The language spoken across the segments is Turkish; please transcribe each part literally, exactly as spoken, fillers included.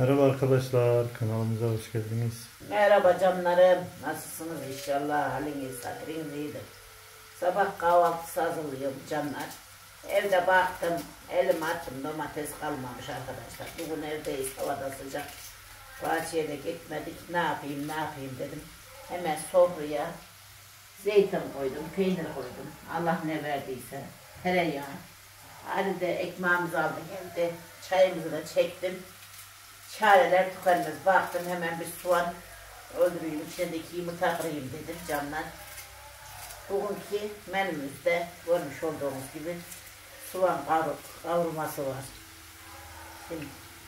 Merhaba arkadaşlar, kanalımıza hoş geldiniz. Merhaba canlarım, nasılsınız inşallah, haliniz, satriniz iyidir. Sabah kahvaltısı hazırlıyorum canlar. Evde baktım, elim attım, domates kalmamış arkadaşlar. Bugün evdeyiz, havada sıcak. Bahçeye de gitmedik, ne yapayım ne yapayım dedim. Hemen sofraya zeytin koydum, peynir koydum. Allah ne verdiyse, tereyağı. Hadi de ekmeğimizi aldık, evde çayımızı da çektim. Çareler tükenmez. Baktım hemen bir soğan öldüreyim, içindeki yumurta kırayım dedim canlar. Bugünkü menümüzde görmüş olduğunuz gibi soğan kavruk, kavurması var. Şimdi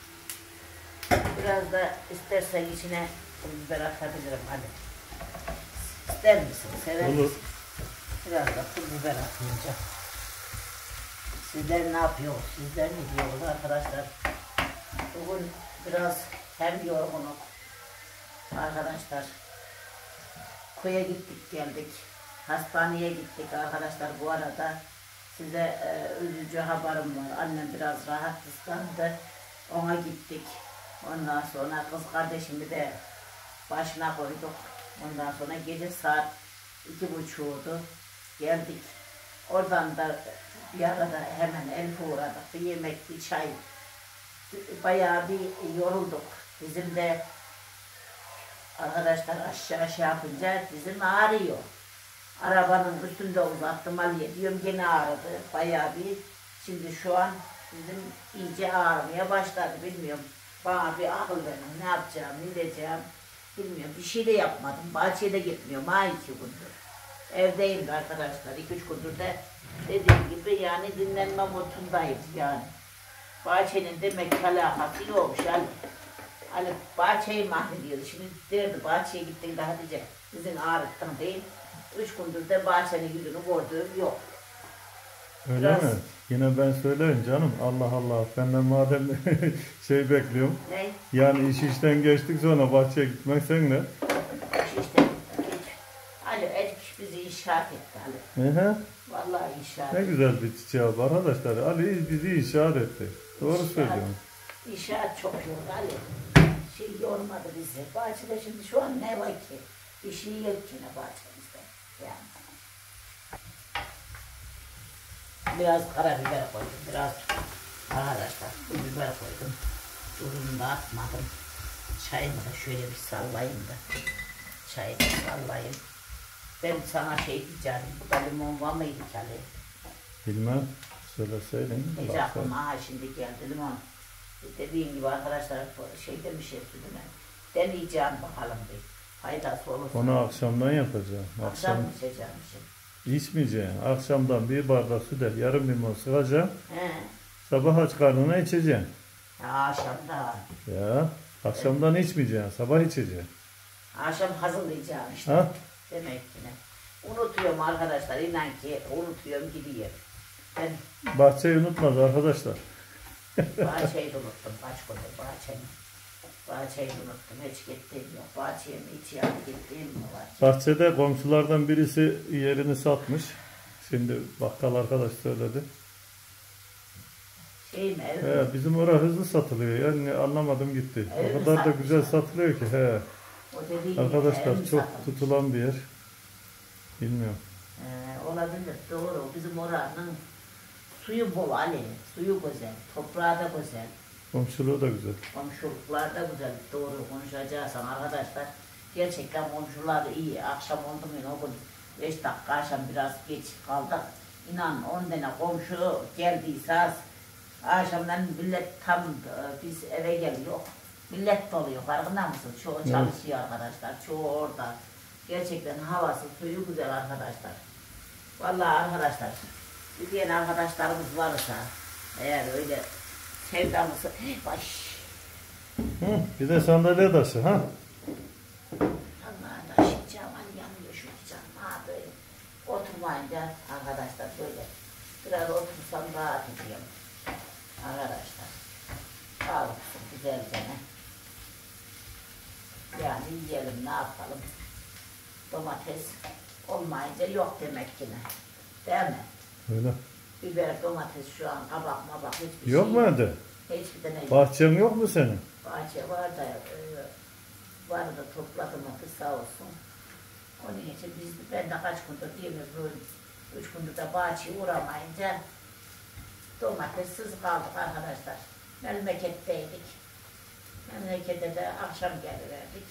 biraz da istersen içine biber atabilirim hadi. İster misin? Sever misin? Olur. Biraz da pul biber atınca. Sizler ne yapıyor? Sizler ne diyorsunuz arkadaşlar? Bugün biraz hem yorgunum arkadaşlar. Köye gittik geldik. Hastaneye gittik arkadaşlar. Bu arada size e, üzücü haberim var. Annem biraz rahatsızlandı. Ona gittik. Ondan sonra kız kardeşimi de başına koyduk. Ondan sonra gece saat iki buçuğdu. Geldik. Oradan da bir arada hemen Elif'e uğradık. Bir yemek, bir çay. Bayağı bir yorulduk. Bizim de arkadaşlar aşağı aşağı yapınca dizim ağrıyor. Arabanın üstünde uzattım Ali'ye. Diyorum gene ağrıdı. Bayağı bir. Şimdi şu an dizim iyice ağrımaya başladı. Bilmiyorum. Bana bir akıl verin. Ne yapacağım, ne diyeceğim bilmiyorum. Bir şey de yapmadım. Bahçeye de gitmiyorum. Ha iki gündür. Evdeyim de arkadaşlar. iki üç gündür de dediğim gibi yani dinlenme modundayım yani. Bahçenin demek alakası yokmuş yani. Hani bahçeyi mahvediyordu. Şimdi derdi bahçeye gittin de Hatice izin ağrıttın değil. Üç gündür de bahçenin yüzünü gördüğüm yok. Öyle Biraz... mi? Yine ben söyleyeyim canım. Allah Allah. Benden madem şey bekliyorum. Ne? Yani iş işten geçtik sonra bahçeye gitmek seninle. İş işte. Ali Erik bizi inşaat etti Ali. Hı hı. Vallahi inşaat Ne etti. güzel bir çiçeği var arkadaşlar. Ali bizi inşaat etti. Doğru İnşaat, söylüyorsun. İnşaat çok yordu Ali. Şey yormadı bizi. Bahçede şimdi şu an ne var ki? Bir şey yok ki ne bahçemizde. Yani. Biraz karabiber koydum. Biraz arkadaşlar bu biber koydum. Tuzunu da atmadım. Çayımı da şöyle bir sallayayım da. Çayı da sallayayım. Ben sana şey diyeceğim. Burada limon var mıydı ki Ali? Bilmem. Söyleseydin. Hiç aklıma aha şimdi geldi limon. Dediğim gibi arkadaşlar şey demiş hepsine. Deneyeceğim bakalım bir. Faydası olursa. Onu akşamdan yapacağım. Akşam Akşam mı içeceğim şey? içmeyeceksin. Akşamdan bir bardak süt yarım limon sıkacaksın. He. Sabah aç karnına içeceksin. Ya akşamda. Ya akşamdan içmeyeceksin. Sabah içeceksin. Akşam hazırlayacağım işte. Ha? Demek ki ne? Unutuyorum arkadaşlar. İnan ki unutuyorum gidiyor. Ben Bahçeyi unutmaz arkadaşlar. bahçeyi de unuttum. Kaç gündür bahçemi. Bahçeyi de unuttum. Hiç gittiğim yok. Bahçeye mi hiç yani gittiğim mi var? Bahçede komşulardan birisi yerini satmış. Şimdi bakkal arkadaş söyledi. Şey mi? Ev mi? He, bizim orada hızlı satılıyor. Yani anlamadım gitti. Ev O mi kadar da satmış? güzel satılıyor ki. He. O dediğin Arkadaşlar gibi ev mi çok satılmış? tutulan bir yer. Bilmiyorum. Ee, olabilir doğru. Bizim oranın suyu bol Ali. Suyu güzel. Toprağı da güzel. Komşuluğu da güzel. Komşuluklar da güzel. Doğru konuşacağız arkadaşlar. Gerçekten komşular iyi. Akşam oldu mu o gün beş dakika akşam biraz geç kaldık. İnan on tane komşu geldiyse akşamdan millet tam biz eve geliyor. Millet doluyor. Farkında mısın? Çoğu çalışıyor arkadaşlar. Çoğu orada. Gerçekten havası, suyu güzel arkadaşlar. Vallahi arkadaşlar, diyen arkadaşlarımız varsa eğer öyle sevdamızı baş. Hı, bir de sandalye taşı ha. Allah'ım taşıyacağım, hani yanıyor şu canım ha böyle. Oturmayınca arkadaşlar böyle biraz otursam rahat ediyorum. Arkadaşlar, sağlıksın güzelce ne? Yani yiyelim ne yapalım. Domates olmayınca yok demek ki ne? Değil mi? Öyle. Biber, domates şu an kabak mabak hiçbir Yok şey mu evde? Hiçbir tane yok. Bahçen yok mu senin? Bahçe var da e, vardı topladım atı sağ olsun. Onun için biz ben de kaç gündür değil mi bu üç gündür de bahçeye uğramayınca domatessiz kaldık arkadaşlar. Memleketteydik. Memlekete de akşam geliverdik.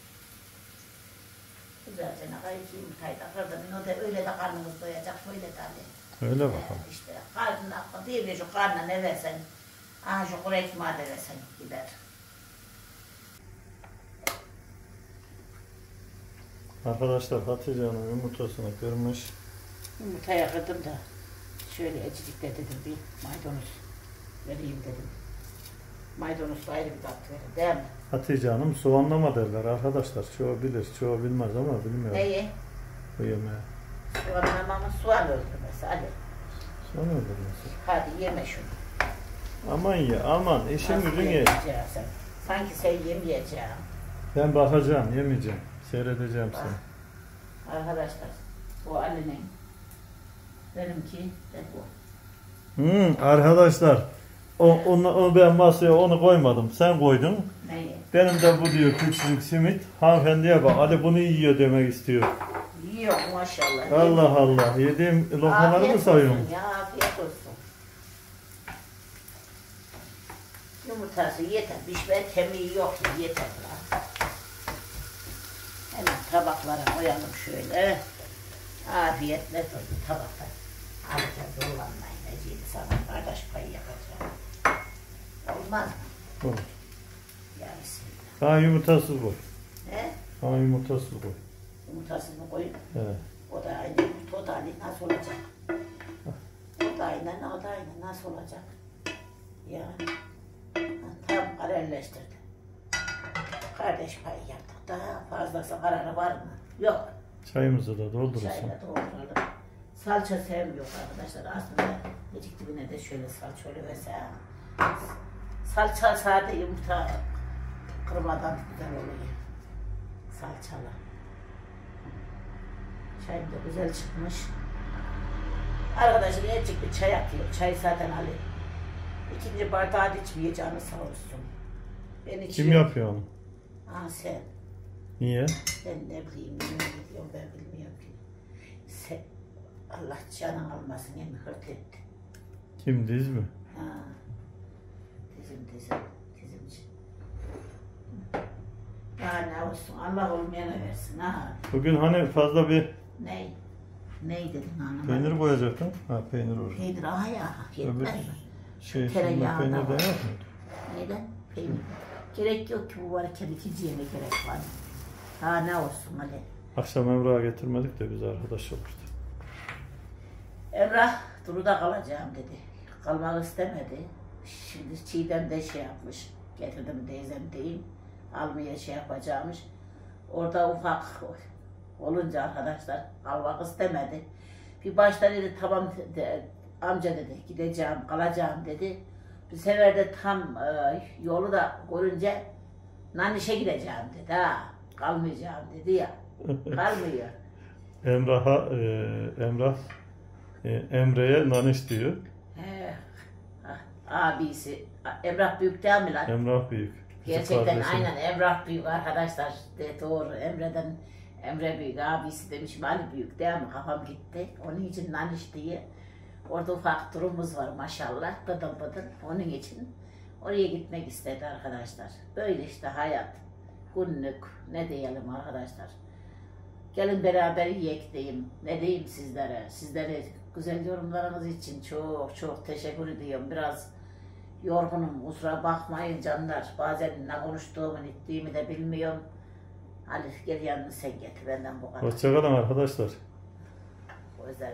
Güzelce ne kadar iki yumurtayı da kırdım. O da öyle de karnımız doyacak böyle de hani. Öyle bakalım. Ee, işte karnın aklı değil mi şu karnına ne versen, aha şu kuru ekmeği de versen gider. Arkadaşlar Hatice Hanım yumurtasını kırmış. Yumurtaya kırdım da şöyle ecikte dedim bir maydanoz vereyim dedim. Maydanoz ayrı bir tat verir değil mi? Hatice Hanım soğanlama derler arkadaşlar. Çoğu bilir, çoğu bilmez ama bilmiyorum. Neyi? Bu yemeği. Soğanlamamı soğan öldürmesi hadi. Soğan öldürmesi. Hadi yeme şunu. Aman ye, aman işin Nasıl gücün ye. yemeyeceksin sen? Sanki sen yemeyeceksin. Ben bakacağım, yemeyeceğim. Seyredeceğim Bak. seni. Arkadaşlar bu Ali'nin. Benimki de bu. Hmm, arkadaşlar o, onu, onu ben masaya onu koymadım. Sen koydun. Neyi? Benim de bu diyor küçücük simit. Hanımefendiye bak Ali bunu yiyor demek istiyor. Yiyor maşallah. Allah Allah. Yediğim lokmaları mı Afiyet sayıyorsun? olsun ya, afiyet olsun. Yumurtası yeter, pişme kemiği yok ya, yeter lan. Hemen tabaklara koyalım şöyle. Afiyetle dolu tabakta. Alacağım dolanmayın, neciydi sana kardeş payı yapacağım. Olmaz mı? Olur. Ya bismillah. Daha yumurtasız koy. He? Daha yumurtasız koy. Yumurtasını koyup, Evet. o da aynı yumurta, o da aynı nasıl olacak? O da aynı, o da aynı nasıl olacak? Yani. Tam kararleştirdi. Kardeş payı yaptık. Daha fazlası kararı var mı? Yok. Çayımızı da doldurursun. Çayla dolduralım. Salça sevmiyor arkadaşlar. Aslında gecik dibine de şöyle salça oluverse. Salça sade yumurta kırmadan güzel oluyor. Salçalı. Çay da güzel çıkmış. Arkadaşlar gerçek bir çay atıyor. Çay zaten Ali. İkinci bardağı da içmeye canı sağ olsun. Ben içiyorum. Kim yapıyor onu? Aa sen. Niye? Ben ne bileyim, ne biliyorum ben bilmiyorum ki. Sen, Allah canın almasın, hem hırt etti. Kim, diz mi? Ha. Dizim dizim, dizimci. Daha ne olsun, Allah olmayana versin ha. Bugün hani fazla bir Ney? Ney dedin hanım? peynir koyacaktın. Ha peynir olur. Peynir, aha ya, yetmez Öbür mi? şey, Tereyağı peynir da de var. yok mu? Neden? Peynir. Gerek yok ki bu varken ikinci yemek gerek var. Daha ne olsun hadi. Akşam Emrah'a getirmedik de biz arkadaş olmuştu. Emrah Duru'da kalacağım dedi. Kalmak istemedi. Şimdi Çiğdem de şey yapmış. Getirdim teyzem deyim. Almaya şey yapacakmış. Orada ufak olunca arkadaşlar kalmak istemedi. Bir başta dedi tamam de, amca dedi gideceğim kalacağım dedi. Bir sefer de tam e, yolu da görünce Naniş'e gideceğim dedi ha. Kalmayacağım dedi ya. Kalmıyor. Emrah'a e, Emrah e, Emre'ye naniş diyor. He, ah, abisi, Emrah büyük değil mi lan? Emrah büyük. Küçük Gerçekten kardeşim. aynen Emrah büyük arkadaşlar. De, doğru, Emre'den Emre büyük, abisi demişim Ali büyük değil mi? Kafam gitti. Onun için naniş diye. Orada ufak durumumuz var maşallah, bıdın bıdın. Onun için oraya gitmek istedi arkadaşlar. Böyle işte hayat. Günlük, ne diyelim arkadaşlar. Gelin beraber yiyek diyeyim. Ne diyeyim sizlere? Sizlere güzel yorumlarınız için çok çok teşekkür ediyorum. Biraz yorgunum, kusura bakmayın canlar. Bazen ne konuştuğumu, ettiğimi de bilmiyorum. Hadi gel yanını sen getir benden bu kadar. Hoşçakalın arkadaşlar. O yüzden